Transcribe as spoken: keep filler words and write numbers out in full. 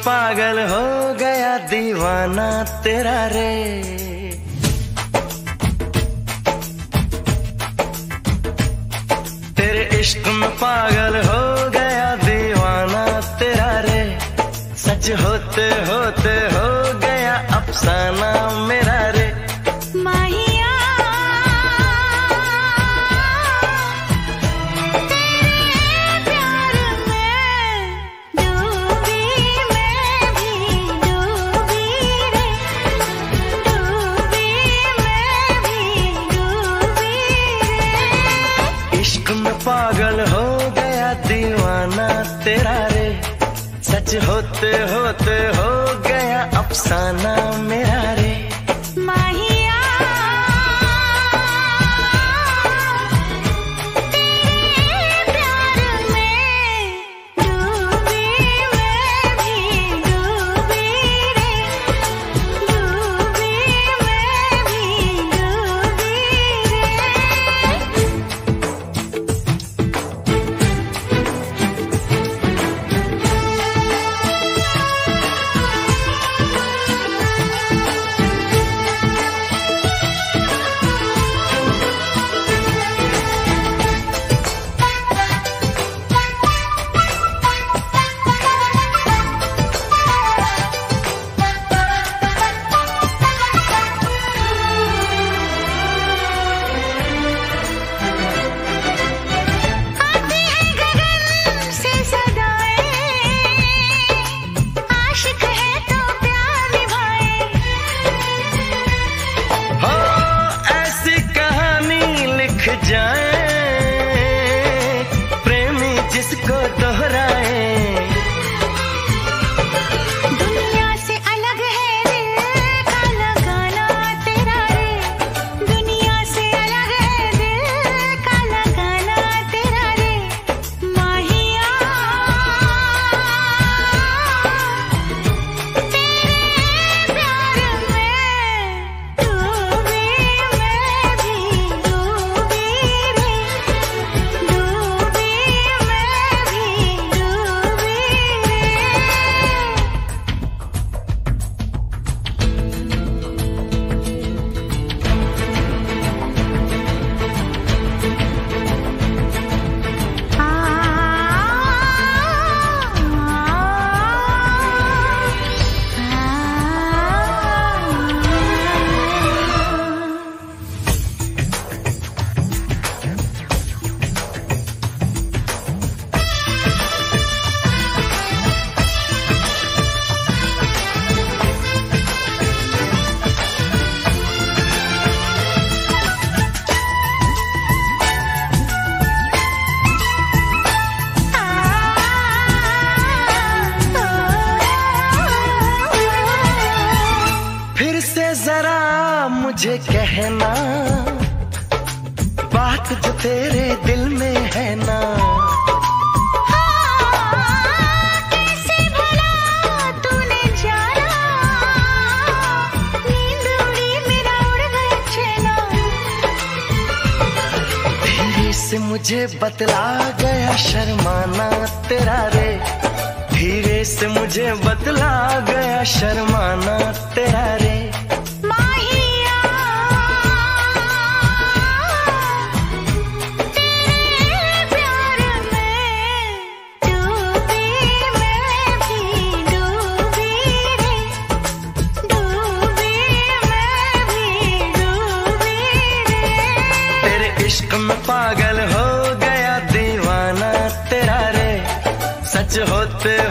पागल हो गया दीवाना तेरा रे। तेरे इश्क में पागल हो गया दीवाना तेरा रे। सच होते होते हो गया अफसाना मेरा रे। माहिया तेरे प्यार में डूबी मैं भी डूबी रे। डूबी मैं भी डूबी रे। इश्क में पागल हो गया दीवाना तेरा रे। सच होते होते हो गया अफसाना मेरा रे। माहिया तेरे प्यार में डूबी मैं भी डूबी रे। डूबी मैं भी डूबी प्रेमी जिसको दोहराए। दुनिया से अलग है दिल का लगाना तेरा रे। दुनिया से अलग है दिल का लगाना तेरा रे। माहिया तेरे प्यार में डूबी मैं भी डूबी रे। डूबी मैं भी डूबी रे। फिर से जरा मुझे कहना बात जो तेरे दिल में है ना। कैसे भला तूने जाना। नींद उड़ी मेरा उड़ गया चैना। धीरे से मुझे बतला गया शर्माना तेरा रे। धीरे से मुझे बतला गया शर्माना तेरा रे। माहिया तेरे प्यार में डूबी मैं भी डूबी रे। डूबी मैं भी डूबी रे। तेरे इश्क में पागल हो गया दीवाना तेरा रे। सच होते